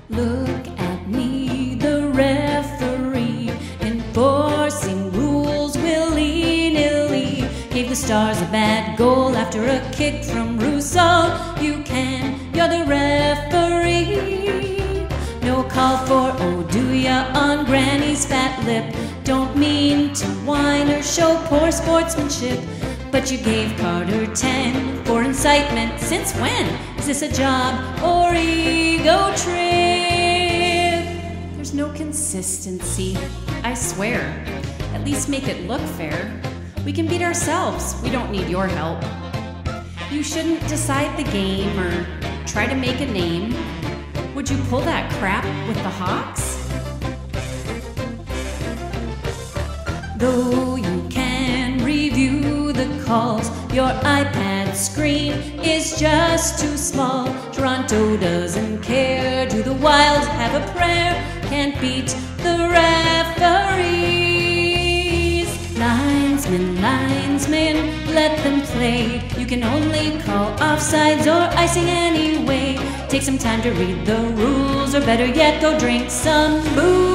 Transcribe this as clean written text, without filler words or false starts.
Look at me, the referee, enforcing rules willy-nilly. Gave the Stars a bad goal after a kick from Russo. You're the referee. No call for oh do ya on Granny's fat lip. Don't mean to whine or show poor sportsmanship, but you gave Carter 10 for incitement. Since when? Is this a job or ego trip? There's no consistency, I swear. At least make it look fair. We can beat ourselves, we don't need your help. You shouldn't decide the game or try to make a name. Would you pull that crap with the Hawks? Though you can review the calls, your iPad screen is just too small. Toronto doesn't care. Do the Wild have a prayer? Can't beat the referees. Linesmen, let them play. You can only call offsides or icing anyway. Take some time to read the rules, or better yet, go drink some booze.